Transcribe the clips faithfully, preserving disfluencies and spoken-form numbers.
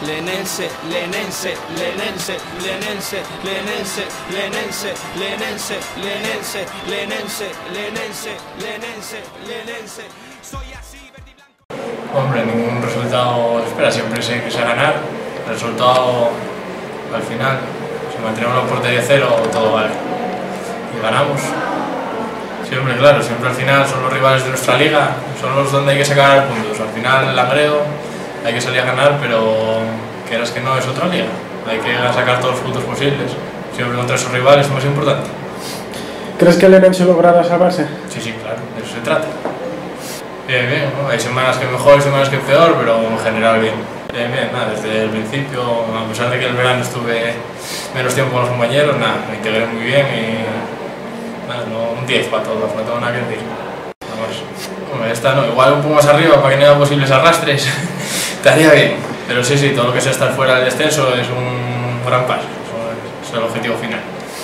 Lenense, Lenense, Lenense, Lenense, Lenense, Lenense, Lenense, Lenense, Lenense, Lenense, Lenense, Lenense. Soy así, verde y blanco. Hombre, ningún resultado espera, siempre sé que sea ganar. El resultado, al final, si mantenemos la portería cero, todo vale. Y ganamos. Siempre, claro, siempre al final son los rivales de nuestra liga, son los donde hay que sacar puntos. Al final, el Langreo, hay que salir a ganar, pero quieras que no, es otra liga. Hay que sacar todos los puntos posibles. Siempre contra esos rivales es más importante. ¿Crees que el Lenense logrará salvarse? Sí, sí, claro, de eso se trata. Bien, bien, ¿no? Hay semanas que mejor y semanas que peor, pero en general bien. Bien, bien, nada, desde el principio, a pesar de que el verano estuve menos tiempo con los compañeros, nada, me integré muy bien y nada, no, un diez para todos, no tengo nada que decir. Vamos, bueno, esta no, igual un poco más arriba para que no haya posibles arrastres, estaría bien. Pero sí, sí, todo lo que sea estar fuera del descenso es un gran paso, eso es el objetivo final.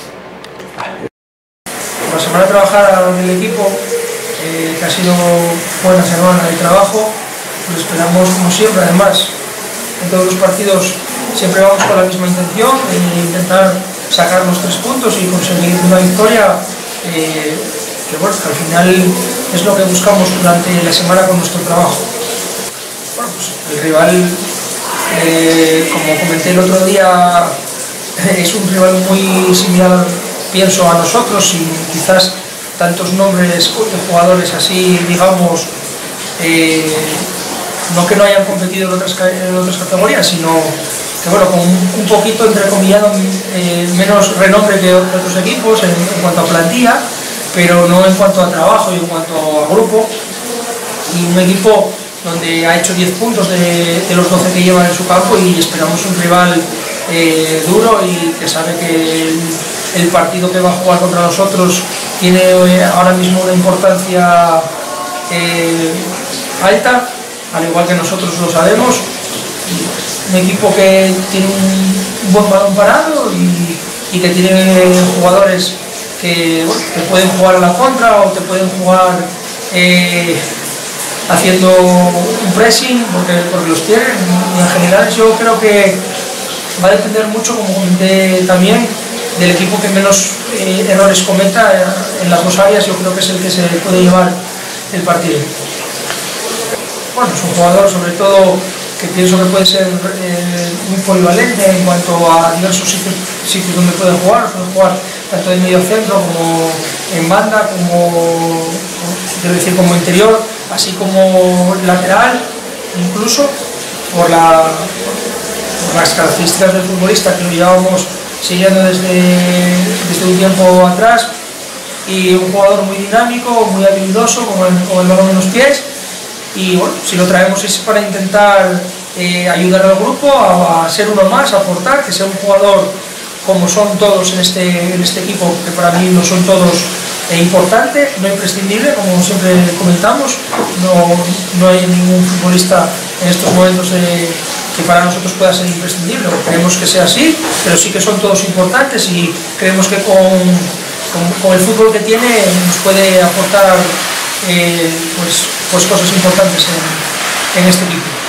Por la semana de trabajar en el equipo, eh, que ha sido buena semana de trabajo, pues esperamos como siempre, además, en todos los partidos siempre vamos con la misma intención, de intentar sacar los tres puntos y conseguir una victoria, eh, que bueno, que al final es lo que buscamos durante la semana con nuestro trabajo. Bueno, pues el rival, eh, como comenté el otro día, es un rival muy similar, pienso, a nosotros, y quizás tantos nombres de jugadores así, digamos, eh, no que no hayan competido en otras, en otras categorías, sino que bueno, con un, un poquito, entrecomillado, eh, menos renombre que otros equipos en, en cuanto a plantilla, pero no en cuanto a trabajo y en cuanto a grupo. Y un equipo donde ha hecho diez puntos de, de los doce que llevan en su campo, y esperamos un rival eh, duro y que sabe que el, el partido que va a jugar contra nosotros tiene eh, ahora mismo una importancia eh, alta, al igual que nosotros lo sabemos. Un equipo que tiene un buen balón parado y, y que tiene jugadores que, bueno, que pueden jugar a la contra o te pueden jugar eh, haciendo un pressing, porque, porque los tienen. Y en general yo creo que va a depender mucho, como comenté también, del equipo que menos eh, errores cometa en las dos áreas. Yo creo que es el que se puede llevar el partido. Bueno, es un jugador sobre todo que pienso que puede ser eh, muy polivalente en cuanto a diversos sitios, sitios donde puede jugar. Puede jugar tanto en medio centro como en banda, como, quiero decir, como interior, así como lateral, incluso por, la, por las características del futbolista que lo llevábamos siguiendo desde, desde un tiempo atrás. Y un jugador muy dinámico, muy habilidoso, con el, con el balón en los pies. Y bueno, si lo traemos es para intentar eh, ayudar al grupo a, a ser uno más, a aportar, que sea un jugador como son todos en este, en este equipo, que para mí no son todos eh, importante, no imprescindible, como siempre comentamos. No, no hay ningún futbolista en estos momentos eh, que para nosotros pueda ser imprescindible. Creemos que sea así, pero sí que son todos importantes, y creemos que con, con, con el fútbol que tiene nos puede aportar eh, pues, pues cosas importantes en, en este equipo.